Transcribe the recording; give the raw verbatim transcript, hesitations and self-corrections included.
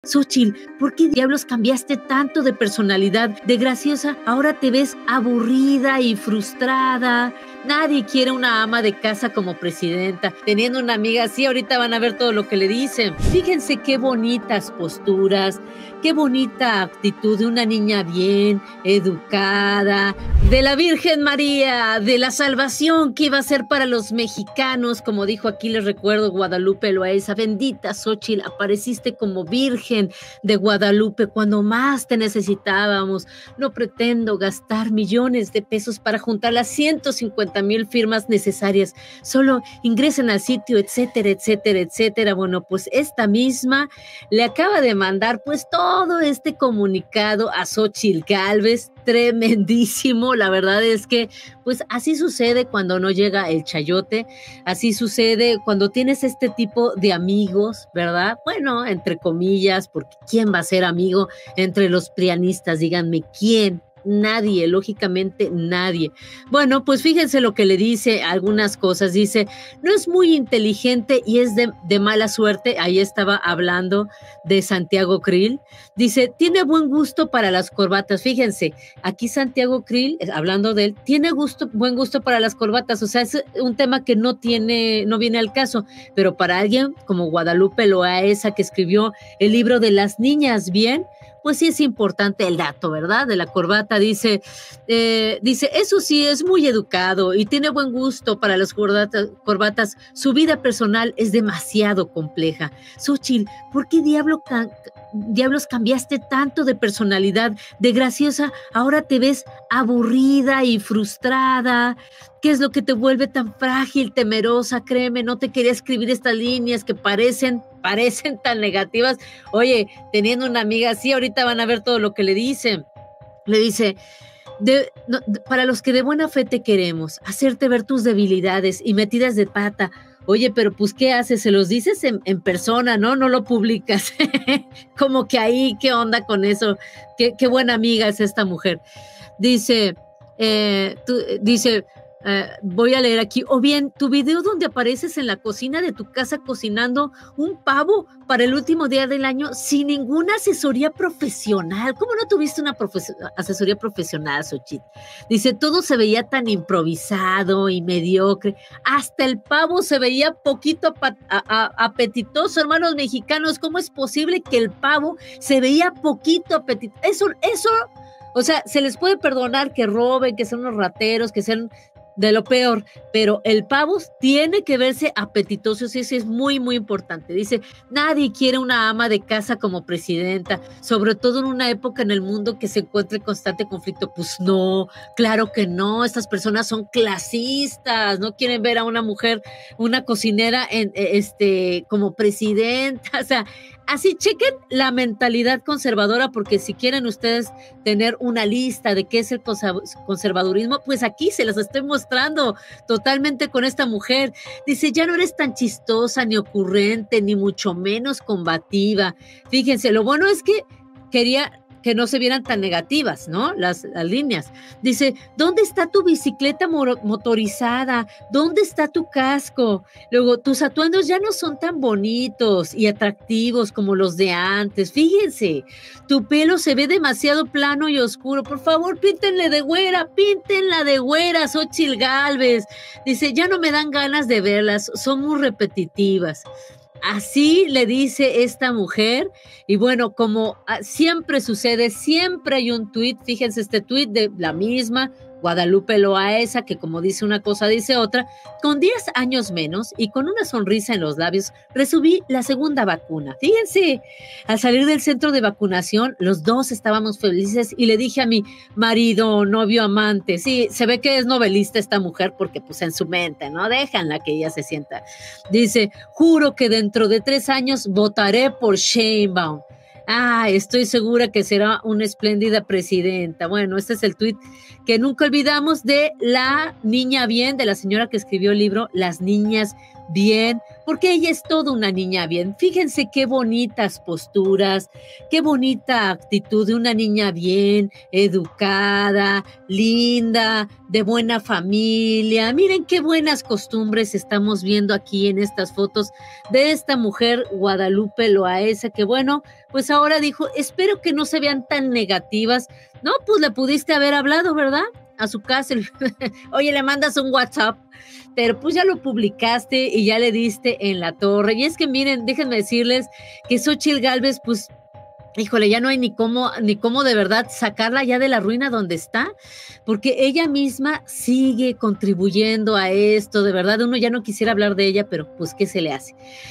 Xóchitl, ¿por qué diablos cambiaste tanto de personalidad? De graciosa, ahora te ves aburrida y frustrada. Nadie quiere una ama de casa como presidenta. Teniendo una amiga así, ahorita van a ver todo lo que le dicen. Fíjense qué bonitas posturas, qué bonita actitud de una niña bien educada, de la Virgen María, de la salvación que iba a ser para los mexicanos, como dijo aquí, les recuerdo, Guadalupe Loaesa. Bendita Xóchitl, apareciste como Virgen de Guadalupe cuando más te necesitábamos. No pretendo gastar millones de pesos para juntar las ciento cincuenta mil firmas necesarias. Solo ingresen al sitio, etcétera, etcétera, etcétera. Bueno, pues esta misma le acaba de mandar pues todo este comunicado a Xóchitl Gálvez, tremendísimo. La verdad es que pues así sucede cuando no llega el chayote, así sucede cuando tienes este tipo de amigos, ¿verdad? Bueno, entre comillas, porque ¿quién va a ser amigo entre los prianistas? Díganme, ¿quién? Nadie, lógicamente nadie. Bueno, pues fíjense lo que le dice, algunas cosas. Dice, no es muy inteligente y es de, de mala suerte. Ahí estaba hablando de Santiago Krill. Dice, tiene buen gusto para las corbatas. Fíjense, aquí Santiago Krill, hablando de él, tiene gusto, buen gusto para las corbatas. O sea, es un tema que no tiene, no viene al caso. Pero para alguien como Guadalupe Loaesa, que escribió el libro de las niñas bien, pues sí es importante el dato, ¿verdad? De la corbata. Dice, eh, dice, eso sí, es muy educado y tiene buen gusto para las corbatas, corbatas. Su vida personal es demasiado compleja. Xóchitl, ¿por qué diablo can, diablos cambiaste tanto de personalidad? De graciosa, ahora te ves aburrida y frustrada. ¿Qué es lo que te vuelve tan frágil, temerosa? Créeme, no te quería escribir estas líneas que parecen, parecen tan negativas. Oye, teniendo una amiga así, ahorita van a ver todo lo que le dicen. Le dice, de, no, de, para los que de buena fe te queremos, hacerte ver tus debilidades y metidas de pata. Oye, pero pues, ¿qué haces? Se los dices en, en persona, ¿no? No lo publicas. Como que ahí, ¿qué onda con eso? Qué, qué buena amiga es esta mujer. Dice, eh, tú, dice... Uh, voy a leer aquí, o bien tu video donde apareces en la cocina de tu casa cocinando un pavo para el último día del año sin ninguna asesoría profesional. ¿Cómo no tuviste una profe- asesoría profesional, Xóchitl? Dice, todo se veía tan improvisado y mediocre, hasta el pavo se veía poquito a- a- apetitoso. Hermanos mexicanos, ¿cómo es posible que el pavo se veía poquito apetitoso? Eso, eso, o sea, se les puede perdonar que roben, que sean unos rateros, que sean de lo peor, pero el pavo tiene que verse apetitoso, y eso es muy, muy importante. Dice, nadie quiere una ama de casa como presidenta, sobre todo en una época en el mundo que se encuentra en constante conflicto. Pues no, claro que no, estas personas son clasistas, no quieren ver a una mujer, una cocinera en, este, como presidenta. O sea, así chequen la mentalidad conservadora, porque si quieren ustedes tener una lista de qué es el conservadurismo, pues aquí se las estoy mostrando totalmente con esta mujer. Dice, ya no eres tan chistosa, ni ocurrente, ni mucho menos combativa. Fíjense, lo bueno es que quería que no se vieran tan negativas, ¿no? Las, las líneas. Dice, ¿dónde está tu bicicleta motorizada? ¿Dónde está tu casco? Luego, tus atuendos ya no son tan bonitos y atractivos como los de antes. Fíjense, tu pelo se ve demasiado plano y oscuro. Por favor, píntenle de güera, píntenla de güera, Xóchitl Gálvez. Dice, ya no me dan ganas de verlas, son muy repetitivas. Así le dice esta mujer. Y bueno, como siempre sucede, siempre hay un tuit. Fíjense este tuit de la misma Guadalupe Loaesa, que como dice una cosa, dice otra. Con diez años menos y con una sonrisa en los labios, recibí la segunda vacuna. Fíjense, al salir del centro de vacunación, los dos estábamos felices y le dije a mi marido, novio, amante, sí, se ve que es novelista esta mujer porque pues en su mente, ¿no? Déjanla que ella se sienta. Dice, juro que dentro de tres años votaré por Sheinbaum. Ah, estoy segura que será una espléndida presidenta. Bueno, este es el tuit que nunca olvidamos de la niña bien, de la señora que escribió el libro Las Niñas bien, porque ella es toda una niña bien. Fíjense qué bonitas posturas, qué bonita actitud de una niña bien, educada, linda, de buena familia. Miren qué buenas costumbres estamos viendo aquí en estas fotos de esta mujer Guadalupe Loaesa, que bueno, pues ahora dijo, espero que no se vean tan negativas. No, pues le pudiste haber hablado, ¿verdad? A su casa, oye, le mandas un WhatsApp, pero pues ya lo publicaste y ya le diste en la torre. Y es que miren, déjenme decirles que Xóchitl Gálvez, pues, híjole, ya no hay ni cómo, ni cómo de verdad sacarla ya de la ruina donde está, porque ella misma sigue contribuyendo a esto, de verdad, uno ya no quisiera hablar de ella, pero pues, ¿qué se le hace?